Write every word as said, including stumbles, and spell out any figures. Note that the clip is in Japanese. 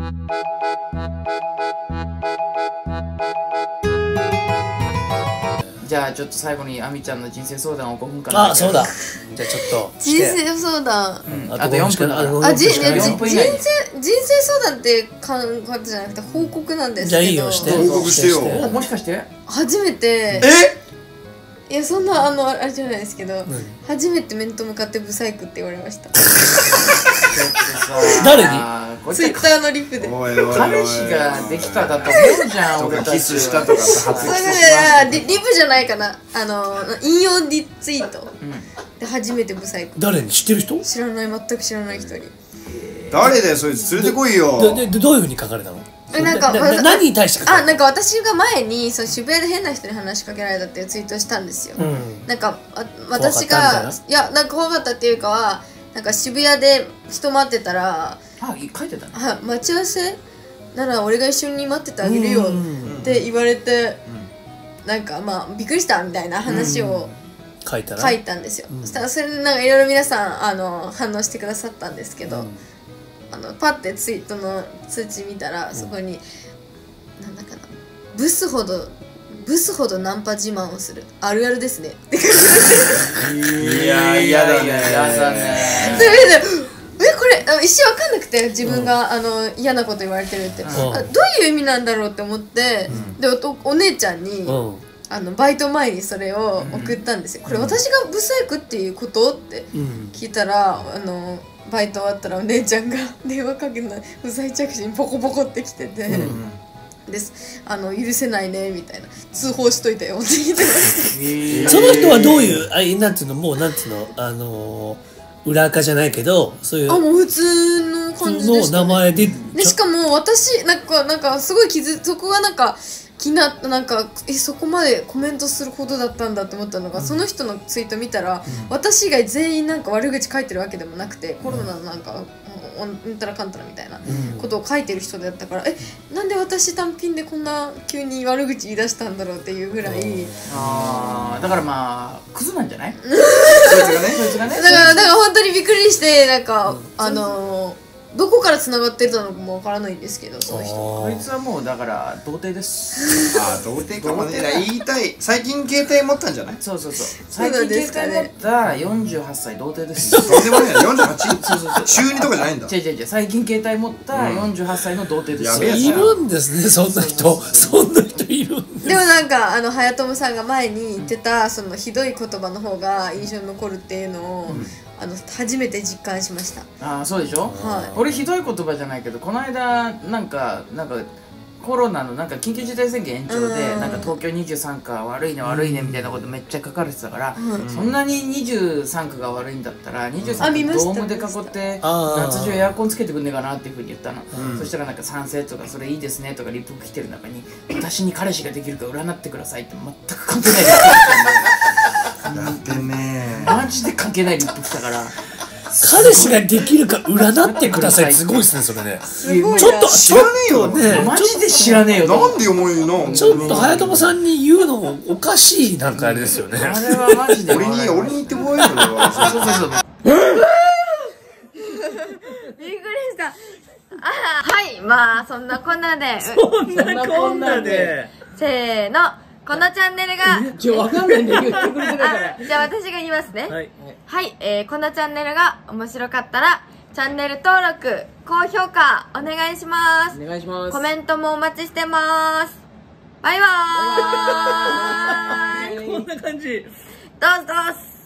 じゃあちょっと最後にあみちゃんの人生相談をごふんかん。 あ、そうだ。じゃあちょっと人生相談。 あとよんぷん。 あ、じ、人生、人生相談って感覚じゃなくて報告なんですけど。 じゃあいいよ、して。 報告してよ。 もしかして初めて。 え？ いや、そんな、あの、あれじゃないですけど、初めて面と向かってブサイクって言われました。 誰に？ ツイッターのリプで。 彼氏ができただと思うじゃん。俺たちキスしたとかさ、初キスしました。リプじゃないかな。あの、引用リツイートで初めてブサイク。 誰に？知ってる人？ 知らない、全く知らない人に。 誰だよ、そいつ連れてこいよ。 で、どういうふうに書かれたの？ なんか何に対してあ、なんか私が前にそう渋谷で変な人に話しかけられたっていうツイートをしたんですよ。なんか私がいやなんか怖かったっていうかはなんか渋谷で人待ってたらあ書いてたね。 はい待ち合わせなら俺が一緒に待っててあげるよって言われてなんかまあびっくりしたみたいな話を書いたんですよ。そしたらそれなんかいろいろ皆さんあの反応してくださったんですけど。あのパッてツイートの通知見たらそこに、うん、なんだかなブスほどブスほどナンパ自慢をするあるあるですねって書いてある。いやいやだね。 やだね。 それでえこれ一瞬わかんなくて自分が、うん、あの嫌なこと言われてるって、うん、あどういう意味なんだろうって思って、うん、で お, お姉ちゃんに、うん、あのバイト前にそれを送ったんですよ。うん、これ私がブサイクっていうことって聞いたら、あのバイト終わったらお姉ちゃんが電話かけない不在着信にポコポコってきてて、うん、ですあの許せないねみたいな通報しといたよって言ってました。 その人はどういうあいなんつうのもうなんつうのあのー、裏垢じゃないけどそういうあもう普通の感じでした、ね、 の名前ででしかも私なんかなんかすごい傷そこがなんか気ななんかえそこまでコメントするほどだったんだと思ったのが、うん、その人のツイート見たら、うん、私以外全員なんか悪口書いてるわけでもなくて、うん、コロナのなんかうんたらかんたらみたいなことを書いてる人だったから、うん、えなんで私単品でこんな急に悪口言い出したんだろうっていうぐらい、うん、 あだからまあクズなんじゃないそいつがねそいつがねだからだから本当にびっくりしてなんか、うん、あのーどこから繋がってたのかもわからないんですけど、その人こいつはもうだから童貞です。 ああ童貞かもね。言いたい最近携帯持ったんじゃない？ そうそうそう最近携帯持ったよんじゅうはっさい童貞です。 とんでもないよんじゅうはち？そうそうそう中にとかじゃないんだ。 違う違う違う最近携帯持ったよんじゅうはっさいの童貞です。 いるんですねそんな人そんな人いるんです。 でもなんかあの早友さんが前に言ってたそのひどい言葉の方が印象に残るっていうのをあの初めて実感しました。 ああそうでしょ。 はい。 俺ひどい言葉じゃないけどこの間なんかなんかコロナのなんか緊急事態宣言延長でなんか東京にじゅうさんくが悪いね悪いねみたいなことめっちゃ書かれてたから、うん、そんなににじゅうさんくが悪いんだったらにじゅうさんくドームで囲って夏中エアコンつけてくんねえかなっていうふうに言ったの、うん、そしたらなんか賛成とかそれいいですねとかリップ来てる中に私に彼氏ができるか占ってくださいって全く関係ないリップ来たんだよ。 だってねマジで関係ないリップ来たから彼氏ができるか占ってください。すごいですねそれね。 すごいちょっと知らねえよね。 マジで知らねえよ。 なんで思うの？ ちょっと早友さんに言うのもおかしいなんかあれですよね。 あれはマジで俺に俺に言ってこいよ。そうそうそう。 びっくりした。あはいまあそんなこんなでそんなこんなでせーの。このチャンネルがちょわかんないんだよ言ってくれてないからじゃあ私が言いますね。 はい、 はい、えー、このチャンネルが面白かったらチャンネル登録高評価お願いします。 お願いします。 コメントもお待ちしてます。バイバーイ。 こんな感じ。 どうぞどうぞ。